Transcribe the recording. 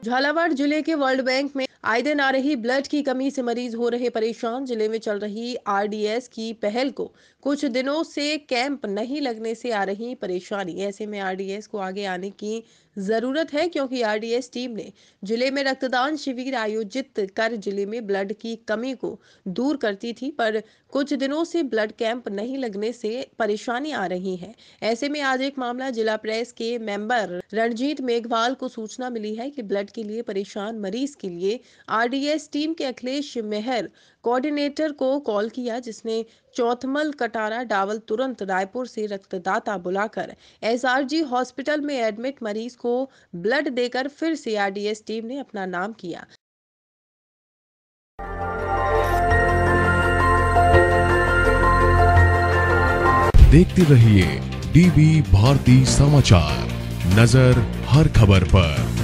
झालावाड़ जिले के world bank में आए दिन आ रही ब्लड की कमी से मरीज हो रहे परेशान। जिले में चल रही आरडीएस की पहल को कुछ दिनों से कैंप नहीं लगने से आ रही परेशानी। ऐसे में आरडीएस को आगे आने की जरूरत है, क्योंकि आरडीएस टीम ने जिले में रक्तदान शिविर आयोजित कर जिले में ब्लड की कमी को दूर करती थी, पर कुछ दिनों से ब्लड कैंप नहीं लगने से परेशानी आ रही है। ऐसे में आज एक मामला जिला प्रेस के मेंबर रणजीत मेघवाल को सूचना मिली है कि ब्लड के लिए परेशान मरीज के लिए आरडीएस टीम के अखिलेश मेहर कोऑर्डिनेटर को कॉल किया, जिसने चौथमल कटारा डावल तुरंत रायपुर से रक्तदाता बुलाकर एसआरजी हॉस्पिटल में एडमिट मरीज को ब्लड देकर फिर से आरडीएस टीम ने अपना नाम किया। देखते रहिए डीवी भारती समाचार, नजर हर खबर पर।